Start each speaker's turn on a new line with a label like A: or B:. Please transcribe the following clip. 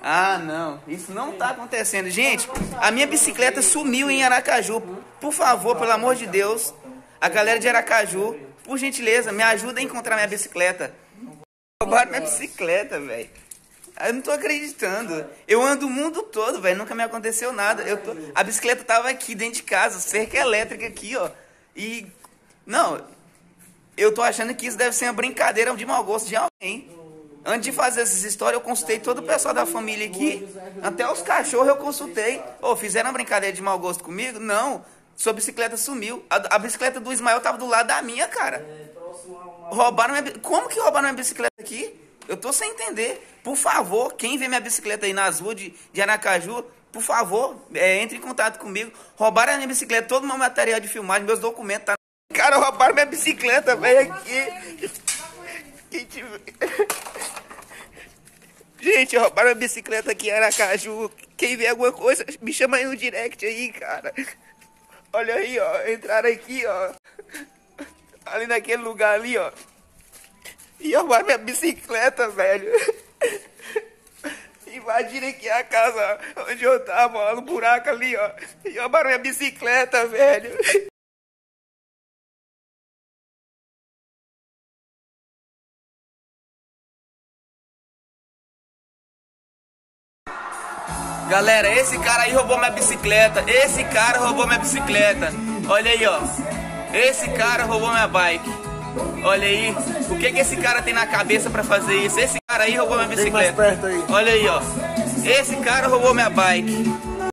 A: Ah, não. Isso não tá acontecendo. Gente, a minha bicicleta sumiu em Aracaju. Por favor, pelo amor de Deus, a galera de Aracaju, por gentileza, me ajuda a encontrar minha bicicleta. Roubaram minha bicicleta, velho. Eu não tô acreditando. Eu ando o mundo todo, velho. Nunca me aconteceu nada. A bicicleta tava aqui dentro de casa, cerca elétrica aqui, ó. E... Não, eu tô achando que isso deve ser uma brincadeira de mau gosto de alguém. Antes de fazer essas histórias, eu consultei todo o pessoal da família aqui. Até os cachorros eu consultei. Ô, fizeram uma brincadeira de mau gosto comigo? Não. Sua bicicleta sumiu. A bicicleta do Ismael tava do lado da minha, cara. Roubaram minha... Como que roubaram minha bicicleta aqui? Eu tô sem entender. Por favor, quem vê minha bicicleta aí nas ruas de Aracaju, por favor, entre em contato comigo. Roubaram a minha bicicleta, todo o meu material de filmagem, meus documentos, tá... Cara, roubaram minha bicicleta, velho, aqui. Gente, roubaram minha bicicleta aqui em Aracaju. Quem vê alguma coisa, me chama aí no direct aí, cara. Olha aí, ó, entraram aqui, ó. Ali naquele lugar ali, ó. E roubaram minha bicicleta, velho. Invadiram aqui a casa onde eu tava, ó, no buraco ali, ó. E roubaram minha bicicleta, velho. Galera, esse cara aí roubou minha bicicleta. Esse cara roubou minha bicicleta. Olha aí, ó. Esse cara roubou minha bike. Olha aí. O que esse cara tem na cabeça pra fazer isso? Esse cara aí roubou minha bicicleta. Olha aí, ó. Esse cara roubou minha bike.